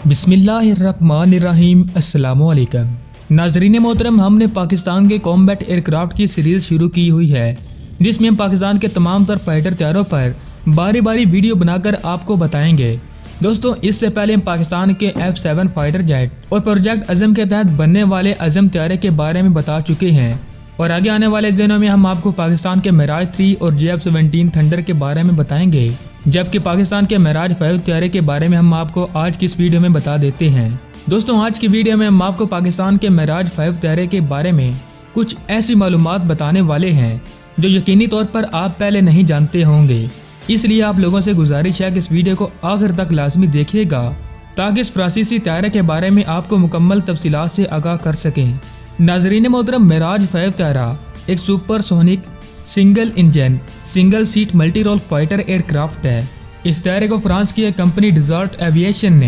बिस्मिल्लाहिर्रहमानिर्रहीम अस्सलामुअलैकुम। नाज़रीन मोहतरम, हमने पाकिस्तान के कॉम्बैट एयरक्राफ्ट की सीरीज़ शुरू की हुई है जिसमें हम पाकिस्तान के तमाम तर फाइटर तैयारों पर बारी बारी वीडियो बनाकर आपको बताएंगे। दोस्तों, इससे पहले हम पाकिस्तान के F7 फाइटर जेट और प्रोजेक्ट अज़म के तहत बनने वाले अज़म तैयारे के बारे में बता चुके हैं और आगे आने वाले दिनों में हम आपको पाकिस्तान के मिराज 3 और JF-17 थंडर के बारे में बताएंगे, जबकि पाकिस्तान के मिराज 5 तैयारे के बारे में हम आपको आज की इस वीडियो में बता देते हैं। दोस्तों, आज की वीडियो में हम आपको पाकिस्तान के मिराज 5 तैयारे के बारे में कुछ ऐसी मालूमात बताने वाले हैं जो यकीनी तौर पर आप पहले नहीं जानते होंगे। इसलिए आप लोगों से गुजारिश है कि इस वीडियो को आखिर तक लाजमी देखिएगा ताकि इस फ्रांसीसी तैयारे के बारे में आपको मुकम्मल तफसीलात से आगाह कर सकें। नाजरीन मोहतरम, मिराज 5 तैयारा एक supersonic single engine single seat multi role fighter aircraft है। इस तैयारे को फ्रांस की एक कंपनी डिजॉल्ट एविएशन ने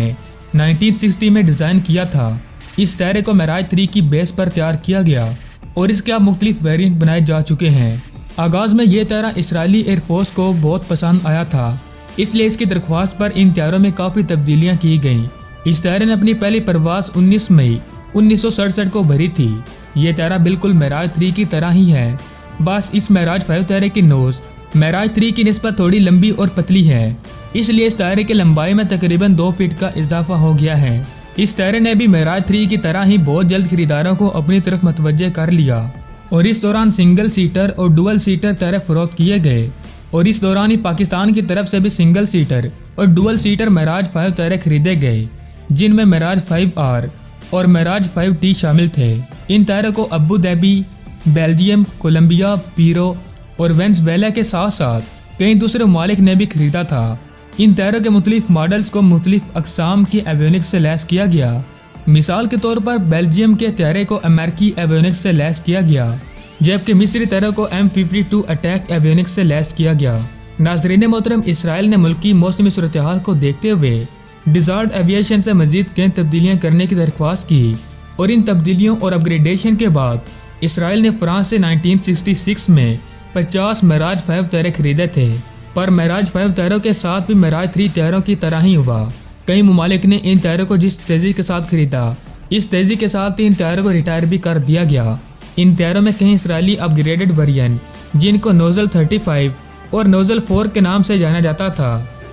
1960 में डिज़ाइन किया था। इस तैयारे को मिराज 3 की बेस पर तैयार किया गया और इसके अब मुख्तलिफ वेरिएंट बनाए जा चुके हैं। आगाज़ में यह तैयारा इसराइली एयरफोर्स को बहुत पसंद आया था, इसलिए इसकी दरख्वास्त पर इन तैयारों में काफ़ी तब्दीलियाँ की गईं। इस तैयारे ने अपनी पहली परवाज़ 19 मई 1967 को भरी थी। ये तैयारा बिल्कुल मिराज 3 की तरह ही है, बस इस मिराज 5 तैयारे की नोज मिराज 3 की निस्बत थोड़ी लंबी और पतली है, इसलिए इस तैयारे की लंबाई में तकरीबन 2 फीट का इजाफा हो गया है। इस तैयारे ने भी मिराज 3 की तरह ही बहुत जल्द खरीदारों को अपनी तरफ मतवज्जे कर लिया और इस दौरान सिंगल सीटर और डुअल सीटर तैयारे फरोख्त किए गए और इस दौरान ही पाकिस्तान की तरफ से भी सिंगल सीटर और डुअल सीटर मिराज 5 तैयारे खरीदे गए, जिनमें मिराज 5R और मिराज 5T शामिल थे। इन तैयारों को Abu Dhabi, Belgium, Colombia, Peru और वेनेजुएला के साथ साथ कई दूसरे ममालिक ने भी खरीदा था। इन तैयारों के मुख्तलिफ मॉडल्स को मुख्तलिफ अकसाम की एवियोनिक्स से लैस किया गया। मिसाल के तौर पर बेल्जियम के तैयारे को अमेरिकी एवियोनिक्स से लैस किया गया, जबकि मिस्री तैयारों को M52 अटैक एवियोनिक्स से लैस किया गया। नाजरीन मोहतरम, इसराइल ने मुल्की मौसमी सूरत हाल को देखते हुए डिजॉल्ट एविएशन से मजीद कई तब्दीलियाँ करने की दरख्वास्त की और इन तब्दीलियों और अपग्रेडेशन के बाद इसराइल ने फ्रांस से 1966 में 50 मिराज 5 तैयारे खरीदे थे, पर मिराज 5 तैयारों के साथ भी मिराज 3 तैयारों की तरह ही हुआ। कई ममालिक ने इन तैयारों को जिस तेज़ी के साथ खरीदा, इस तेज़ी के साथ ही इन तैयारों को रिटायर भी कर दिया गया। इन तैयारों में कई इसराइली अपग्रेडेड वेरिएंट जिनको नोजल 35 और नोजल 4 के नाम से जाना जाता था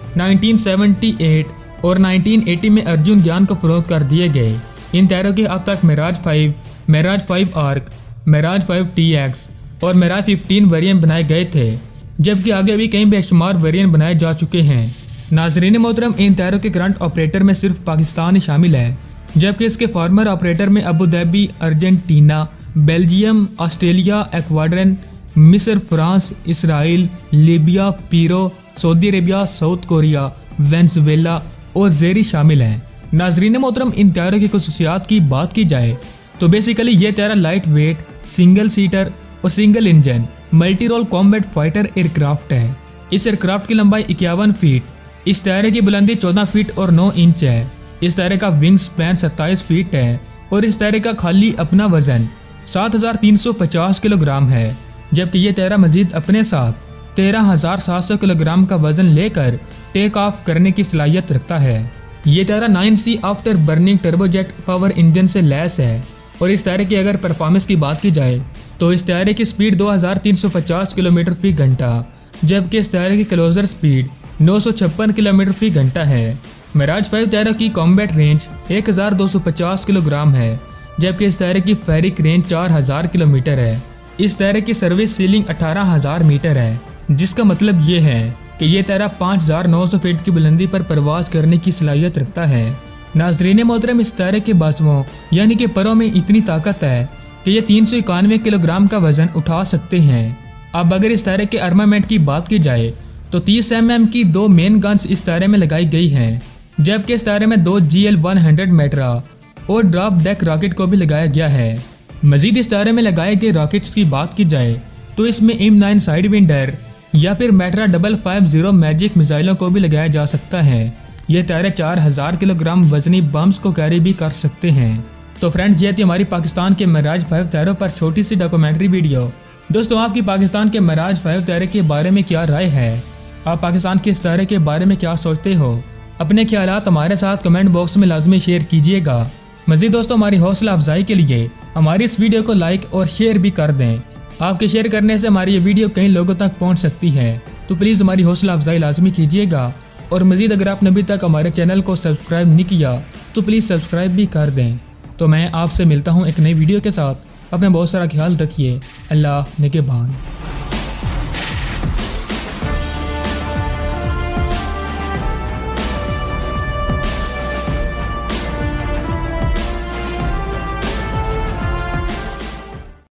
1978 और 1980 में अर्जुन ज्ञान को फरोख्त कर दिए गए। इन तैयारों के अब तक मिराज 5, मिराज 5 आर्क, मिराज 5TX और मिराज 15 वेरिएंट बनाए गए थे, जबकि आगे भी कई बेशुमार वेरिएंट बनाए जा चुके हैं। नाजरीन मोहतरम, इन तैयारों के करंट ऑपरेटर में सिर्फ पाकिस्तान ही शामिल है, जबकि इसके फॉर्मर ऑपरेटर में Abu Dhabi, Argentina, Belgium, Australia, Ecuador, मिस्र, France, Israel, Libya, Peru, Saudi Arabia, South Korea, Venezuela और जेरी शामिल हैं। नाजरीन मोहतरम, इन तैयारों की खसूसियात की बात की जाए तो बेसिकली ये तैयारा लाइट वेट, सिंगल सीटर और single engine multi role combat fighter aircraft है। इस एयरक्राफ्ट की लंबाई 51 फीट, इस तैयारे की बुलंदी 14 फीट और 9 इंच है। इस तैयारे का विंग स्पैन 27 फीट है और इस तैयारे का खाली अपना वजन 7350 किलोग्राम है, जबकि ये तैयारा मजीद अपने साथ 13700 किलोग्राम का वजन लेकर टेक ऑफ करने की सलाहियत रखता है। ये तैयारा 9C after burning turbojet power engine से लैस है और इस तैयारे की अगर परफॉर्मेंस की बात की जाए तो इस तैयारे की स्पीड 2350 किलोमीटर फी घंटा, जबकि इस तैयारे की क्लोजर स्पीड 956 किलोमीटर फी घंटा है। मिराज 5 तैयारों की कॉम्बैट रेंज 1250 किलोग्राम है, जबकि इस तैयारे की फेरिक रेंज 4000 किलोमीटर है। इस तैयारे की सर्विस सीलिंग 18000 मीटर है, जिसका मतलब ये है कि ये तैयारा 5900 फीट की बुलंदी पर परवाज करने की सलाहियत रखता है। नाजरीन मोहतरम, इस तैयारे के बाजुओं यानी कि परों में इतनी ताकत है कि ये 391 किलोग्राम का वजन उठा सकते हैं। अब अगर इस तैयारे के आर्मामेंट की बात की जाए तो 30 mm की 2 मेन गन्स इस तैयारे में लगाई गई हैं, जबकि इस तैयारे में 2 GL-100 मेट्रा और ड्रॉप डेक रॉकेट को भी लगाया गया है। मजीद इस तैयारे में लगाए गए रॉकेट्स की बात की जाए तो इसमें M9 साइड विंडर या फिर मेट्रा 550 मैजिक मिसाइलों को भी लगाया जा सकता है। ये तैयारे 4000 किलोग्राम वजनी बम्स को कैरी भी कर सकते हैं। तो फ्रेंड्स, ये थी हमारी पाकिस्तान के मिराज 5 तैयारों पर छोटी सी डॉक्यूमेंट्री वीडियो। दोस्तों, आपकी पाकिस्तान के मिराज 5 तैयारे के बारे में क्या राय है? आप पाकिस्तान के इस तैयारे के बारे में क्या सोचते हो? अपने ख्यालात हमारे साथ कमेंट बॉक्स में लाजमी शेयर कीजिएगा। मज़ीद दोस्तों, हमारी हौसला अफजाई के लिए हमारी इस वीडियो को लाइक और शेयर भी कर दें। आपके शेयर करने से हमारी ये वीडियो कई लोगों तक पहुंच सकती है, तो प्लीज़ हमारी हौसला अफजाई लाजमी कीजिएगा। और मज़ीद अगर आपने अभी तक हमारे चैनल को सब्सक्राइब नहीं किया तो प्लीज़ सब्सक्राइब भी कर दें। तो मैं आपसे मिलता हूँ एक नई वीडियो के साथ। अपना बहुत सारा ख्याल रखिए। अल्लाह निगहबान।